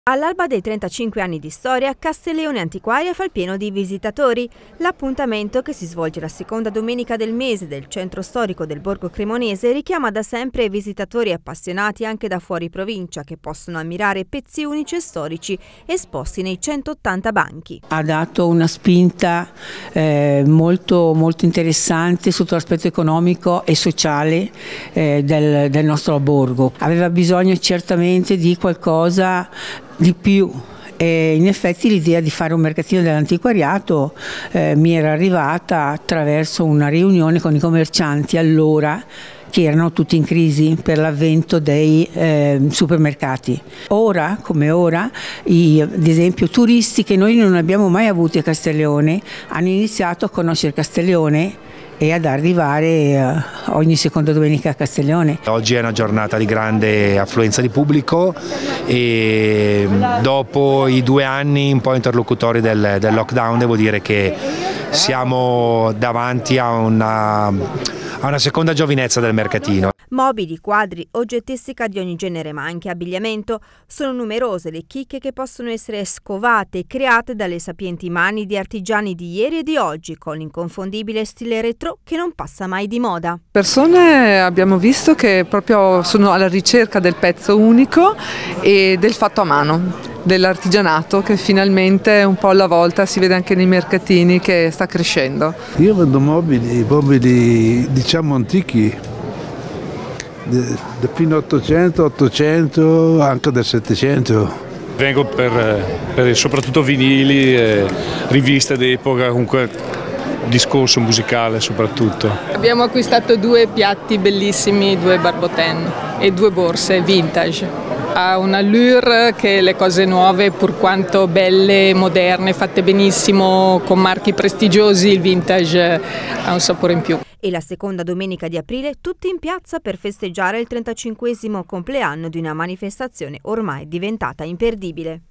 All'alba dei 35 anni di storia, Castelleone Antiquaria fa il pieno di visitatori. L'appuntamento, che si svolge la seconda domenica del mese del centro storico del Borgo Cremonese, richiama da sempre visitatori appassionati anche da fuori provincia, che possono ammirare pezzi unici e storici esposti nei 180 banchi. Ha dato una spinta molto interessante sotto l'aspetto economico e sociale del nostro borgo. Aveva bisogno certamente di qualcosa di più. E in effetti l'idea di fare un mercatino dell'antiquariato mi era arrivata attraverso una riunione con i commercianti allora, che erano tutti in crisi per l'avvento dei supermercati. Ora, come ora, ad esempio turisti che noi non abbiamo mai avuti a Castelleone hanno iniziato a conoscere Castelleone e ad arrivare ogni seconda domenica a Castelleone. Oggi è una giornata di grande affluenza di pubblico e dopo i 2 anni un po' interlocutori del lockdown devo dire che siamo davanti a una seconda giovinezza del mercatino. Mobili, quadri, oggettistica di ogni genere ma anche abbigliamento. Sono numerose le chicche che possono essere scovate e create dalle sapienti mani di artigiani di ieri e di oggi, con l'inconfondibile stile retro che non passa mai di moda. Persone abbiamo visto che proprio sono alla ricerca del pezzo unico e del fatto a mano, dell'artigianato che finalmente un po' alla volta si vede anche nei mercatini che sta crescendo. Io vendo mobili diciamo antichi, da fino 800, 800, anche del 700. Vengo per soprattutto vinili, riviste d'epoca, comunque discorso musicale soprattutto. Abbiamo acquistato 2 piatti bellissimi, 2 barboten e 2 borse vintage. Ha un allure che le cose nuove, pur quanto belle, moderne, fatte benissimo, con marchi prestigiosi, il vintage ha un sapore in più. E la seconda domenica di aprile tutti in piazza per festeggiare il 35esimo compleanno di una manifestazione ormai diventata imperdibile.